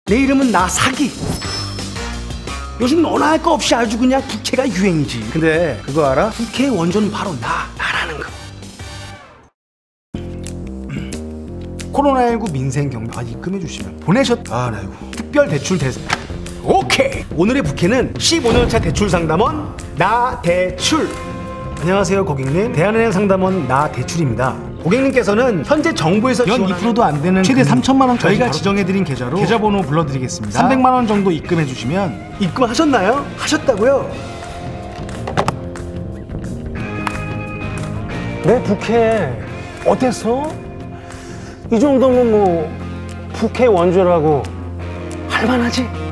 내 이름은 나사기. 요즘 너나 할 거 없이 아주 그냥 부캐가 유행이지. 근데 그거 알아? 부캐의 원조는 바로 나라는 거. 코로나19 민생 경비 입금해 주시면 나 이거 특별 대출 대상. 오케이. 오늘의 부캐는 15년차 대출 상담원 나대출. 안녕하세요 고객님, 대한은행 상담원 나대출입니다. 고객님께서는 현재 정부에서 연 2%도 안 되는 최대 3천만 원 저희가 지정해드린 계좌로 계좌번호 불러드리겠습니다. 300만 원 정도 입금해주시면. 입금하셨나요? 하셨다고요? 내 부캐 어땠어? 이 정도면 뭐 부캐 원조라고 할만하지?